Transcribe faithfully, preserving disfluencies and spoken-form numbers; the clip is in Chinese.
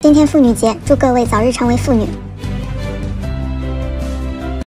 今天妇女节，祝各位早日成为妇女。